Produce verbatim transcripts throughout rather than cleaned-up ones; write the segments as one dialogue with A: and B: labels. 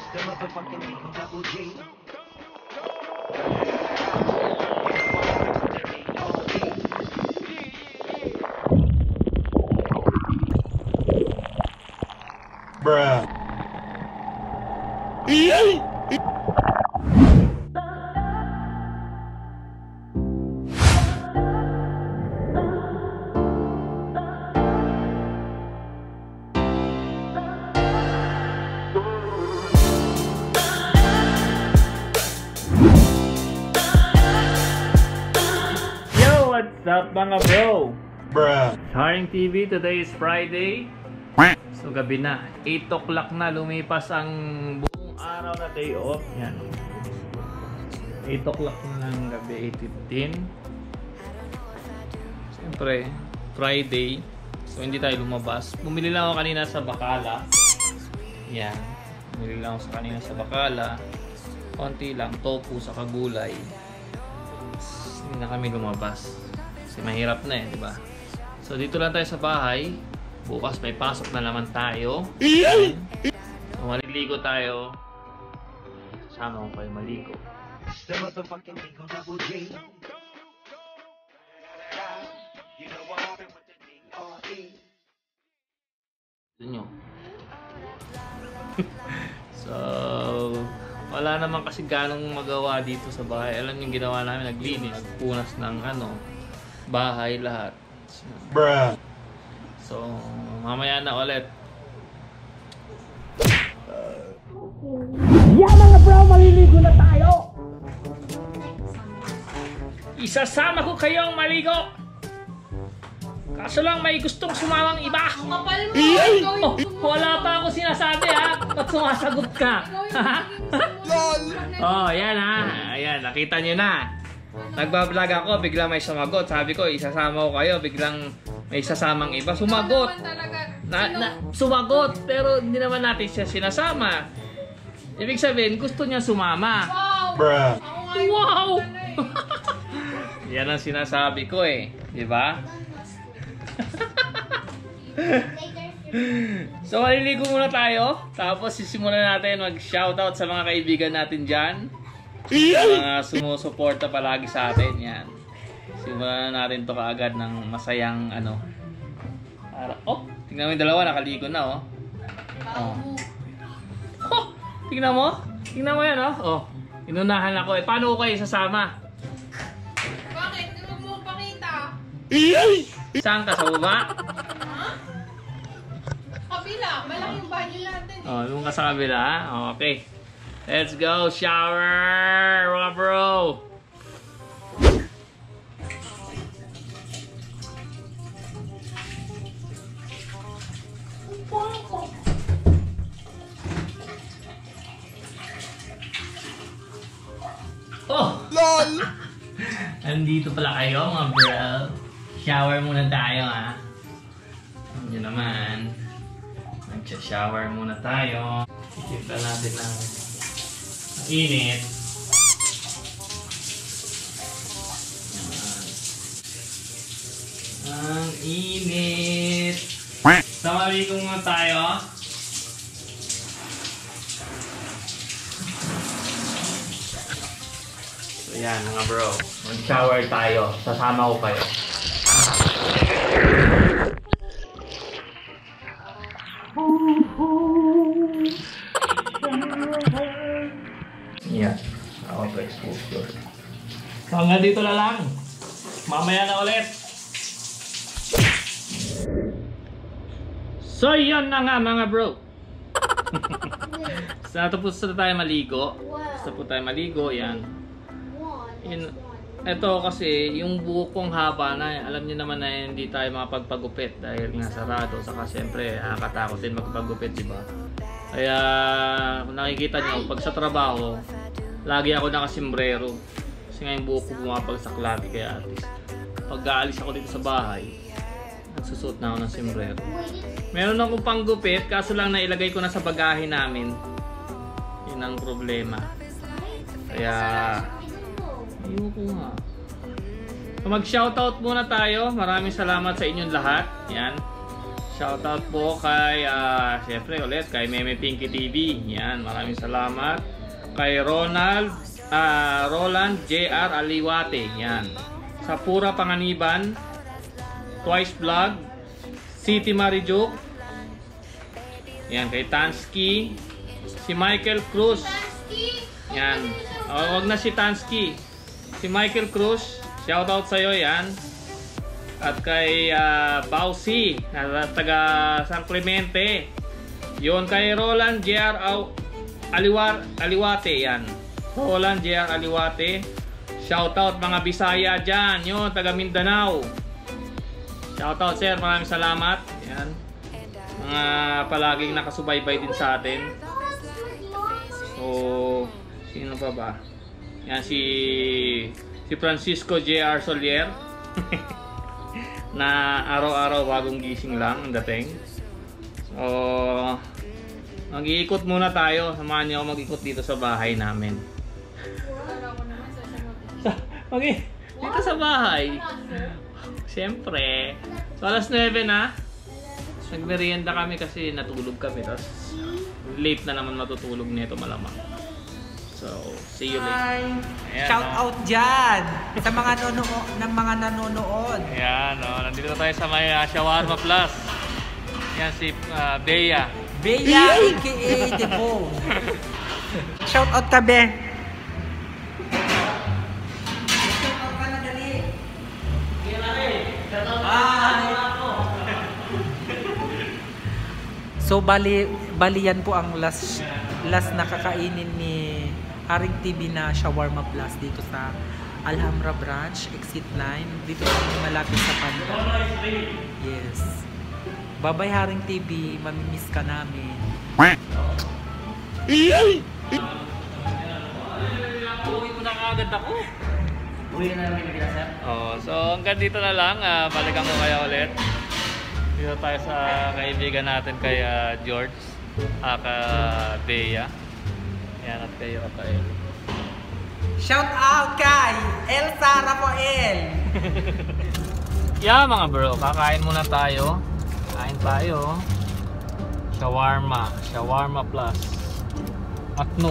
A: Bruh.
B: What's up mga bro?
A: Bruh.
B: Haring T V, today is Friday. So gabi na, eight o'clock na, lumipas ang buong araw na day off. Yan, eight o'clock na ng gabi, eight fifteen. Siyempre, Friday, so hindi tayo lumabas. Bumili lang ako kanina sa Bacala. Yan, bumili lang ako sa kanina sa Bacala. Konti lang, tofu sa kagulay. Hindi na kami lumabas kasi mahirap na eh, di ba? So dito lang tayo sa bahay. Bukas may pasok na naman tayo. So maliligo tayo. Sama ko kayo maligo. Ito nyo. So wala naman kasi ganong magawa dito sa bahay. Alam yung ginawa namin, naglinis, nagpunas ng ano, bahay lahat.
A: Bruh.
B: So, mamaya na ulit.
C: Yeah mga bro, maliligo na tayo!
B: Isasama ko kayong maligo! Kaso lang may gustong sumamang iba!
D: Ang kapal mo! Ikaw
B: Oh, wala pa ako sinasabi ha! Ba't sumasagot ka?
A: LOL!
B: Oh, yan ha! Ayan, nakita nyo na! Nagbablog ako, biglang may sumagot. Sabi ko, isasama ko kayo, biglang may sasamang iba. Sumagot! Na, na, sumagot! Pero hindi naman natin siya sinasama. Ibig sabihin, gusto niya sumama.
D: Wow!
A: Bruh.
D: Ako nga yung
B: Wow!
D: pala eh.
B: Yan ang sinasabi ko eh. Di ba? So, maliligo muna tayo. Tapos, sisimulan natin mag-shoutout sa mga kaibigan natin dyan. Mga sumusuporta palagi sa atin. Yan. Simulan natin to kaagad ng masayang ano. Para, oh, tingnan mo yung dalawa, nakaligo na oh. Oh. Oh, tingnan mo. Tingnan mo yan oh. Oh, inunahan ako eh. Paano ko kayo sasama?
D: Bakit? Hindi mo pakita.
B: Saan ka? Sa baba?
D: Ha? Kabila. Malaking body natin eh.
B: Oh, doon ka sa kabila. Okay. Let's go, shower, mga bro. Oh!
A: LOL!
B: Andito pala kayo, mga bro. Shower muna tayo, ha. Yun naman. Mag-shower muna tayo. Ikita natin ng init. Ang init. Samari ko muna tayo. So yan mga bro. Mag-shower tayo. Sasama ko kayo. Yeah. Ako to exposure. So hanggang dito na lang. Mamaya na ulit. So yun na nga mga bro. So natapos na tayo maligo. Basta po tayo maligo. Yan. Yun. Ito kasi yung buhok kong haba na, alam niyo naman na hindi tayo makapagpagupit dahil nga sarado. Saka siyempre nakakatakot din magpagupit, di ba? Kaya kung nakikita niyo pag sa trabaho, lagi ako nakasimbrero. Kasi nga yung buhok ko bumapagsak lagi, kaya at least pag aalis ako dito sa bahay, nagsusuot na ako ng simbrero. Meron akong panggupit, kaso lang nailagay ko na sa bagahe namin. Yun ang problema. Kaya ayoko nga. So mag-shoutout muna tayo. Maraming salamat sa inyong lahat. Yan. Shoutout po kay, uh, siyempre ulit, kay Meme Pinky T V. Yan, maraming salamat. Kay Ronald, uh, Roland J R Aliwate. Yan. Sa Pura Panganiban, Twice Vlog, City Marijuk. Yan, kay Tansky. Si Michael Cruz. Yan. O, wag na si Tansky. Si Michael Cruz. Shoutout sa'yo yan. At kay uh, Bausi na taga San Clemente. Yun kay Roland J R Aliwar, Aliwate yan. Roland J R Aliwate. Shoutout mga Bisaya dyan. Yun taga Mindanao. Shoutout sir, maraming salamat. Yan. Mga palaging nakasubaybay din sa atin. So, sino pa ba? Yan si si Francisco J R Solier. Na araw-araw bagong gising lang ang dating. So, mag-iikot muna tayo. Samahan niyo ako mag-ikot dito sa bahay namin. Mag dito sa bahay. Siyempre. So, alas nuwebe na. Nagmerienda kami kasi natulog kami. Tapos, late na naman matutulog nito malamang. So, see you later. Ayan,
E: Shout
B: no?
E: out dyan sa mga nanonood, ng mga nanonood.
B: Ayan, no? Nandito tayo sa may uh, Shawarma Plus. Yan si uh, Bea.
E: Bea, a k a. Devo. Shout out ka, Be. Shout out ka na, dali. So, bali, bali yan po ang last, last na kakainin ni Haring T V na Shawarma Plus dito sa Alhambra Branch, Exit nine. Dito kami malapit sa Panda. Yes. Bye-bye Haring T V. Mamimiss ka namin.
B: Uwi ko na agad ako. Uwi na namin kita, sir. Oh, so hanggang dito na lang. Uh, balikan ko kaya ulit. Dito tayo sa kaibigan natin kay uh, George. Aka Bea. Yan at kay Rafael.
E: Shout out kay Elsa Rafael.
B: Yeah mga bro, kakain muna tayo. Kain tayo. Shawarma, Shawarma Plus. Atnok.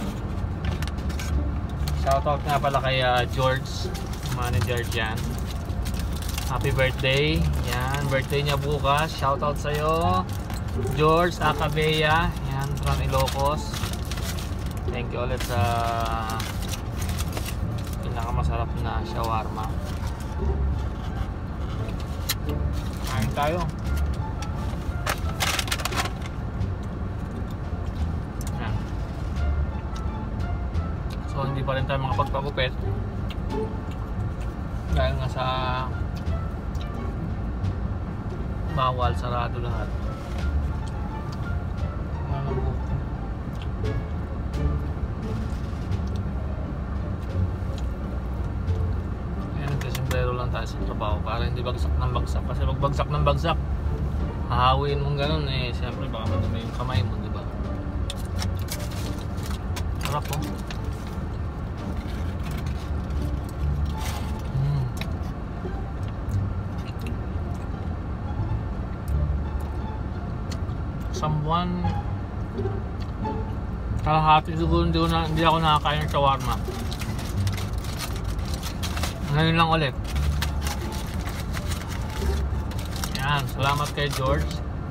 B: Shoutout nga pala kay uh, George, manager dyan. Happy birthday. Yan, birthday niya bukas. Shoutout sa'yo, George Akabea. Yan, from Ilocos. Thank you ulit sa pinakamasarap na shawarma. Kain tayo. Yan. So hindi pa rin tayo makapagpagupit dahil nga sa bawal, sarado lahat. Pero lang tayo sa trabaho para hindi bagsak ng bagsak, kasi pag bagsak ng bagsak hahawin mong ganun eh, siyempre baka madumi yung kamay mo, di ba? Sarap po. mm. Someone kalahati siguro hindi, na, hindi ako nakakain ng shawarma. Ngayon lang ulit. Yan, salamat kay George.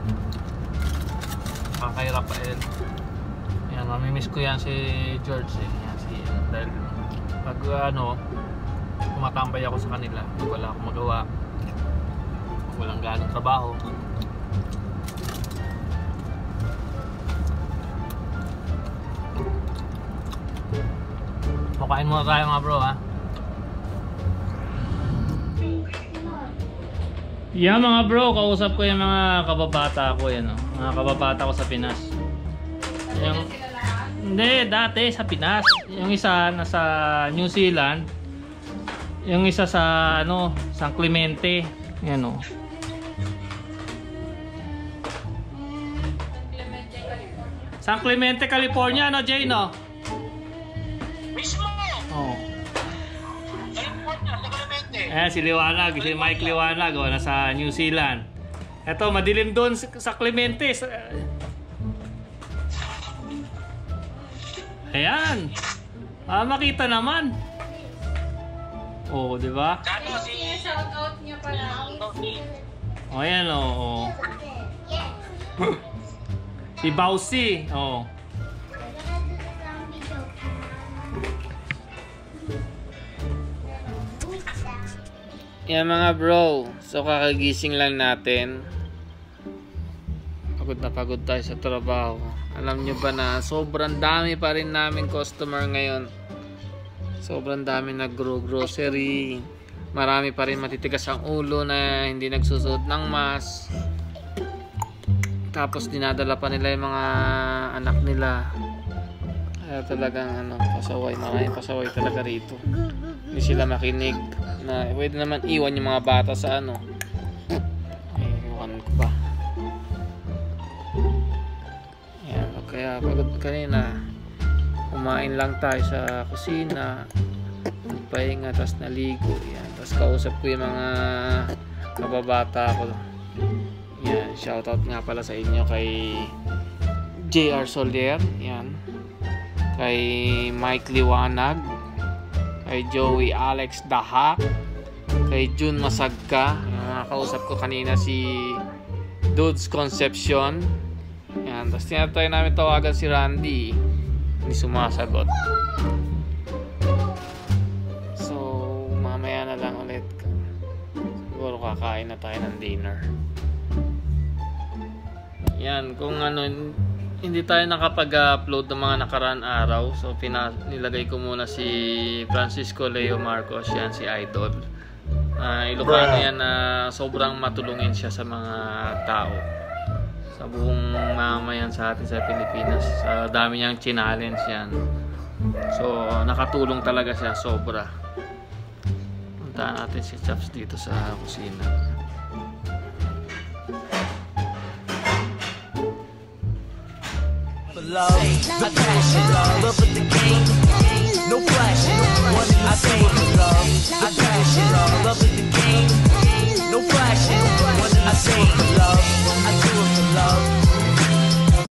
B: Kay Rafael. Yan, mamimiss ko yan si George eh. Yan, si, dahil pag ano, tumatambay ako sa kanila, wala akong magawa. Walang galing trabaho. Makain muna tayo mga bro ha. Yeah mga bro, kausap ko yung mga kababata ko yan, oh. Mga kababata ko sa Pinas. Yung, hindi, dati sa Pinas. Yung isa nasa New Zealand. Yung isa sa ano, San Clemente. Yan oh. San Clemente, California, no Jay, no?
F: Mismo!
B: Oh.
F: California, sa Clemente.
B: Eh, si Liwanag, si Mike Liwanag, oh, nasa New Zealand. Eto, madilim doon sa sa Clemente. Sa- Ayan. Ah, makita naman. Oh, di ba?
F: Kano si...
D: Shout out niya pala.
B: Oh, ayan oh. oh. Si Bausi. Oh. Yan mga bro. So kakagising lang natin. Pagod na pagod tayo sa trabaho. Alam nyo ba na sobrang dami pa rin namin customer ngayon. Sobrang dami nag-grocery. Marami pa rin matitigas ang ulo na hindi nagsusuot ng mask. Tapos dinadala pa nila yung mga anak nila. Kaya talagang ano, pasaway. Maraming pasaway talaga rito. Hindi sila makinig. Na pwede naman iwan yung mga bata sa ano. Ay, iwan ko pa. Yan, kaya pagod kanina. Kumain lang tayo sa kusina. Nagpahinga, tapos naligo. Yan. Tapos kausap ko yung mga kababata ko. Yan, shoutout nga pala sa inyo kay J R Solier. Yan. Kay Mike Liwanag. Kay Joey Alex Dahak. Kay June Masagka. Yung mga kausap ko kanina si Dudes Concepcion. Yan. Tapos tinatry namin tawagan si Randy. Hindi sumasagot. So, mamaya na lang ulit. Siguro kakain na tayo ng dinner. Yan. Kung ano, hindi tayo nakapag-upload ng mga nakaraan araw. So, pina nilagay ko muna si Francisco Leo Marcos. Yan, si Idol. Uh, Ilocano yan na sobrang matulungin siya sa mga tao. Sa buong mamayan sa atin sa Pilipinas. Sa dami niyang challenge yan. So, nakatulong talaga siya sobra. Puntaan natin si Chaps dito sa kusina.
G: Love, I passion, love of the game, no flash, no flash. I do it for love, I passion, love of the game, no flash. I do it for love, I do it for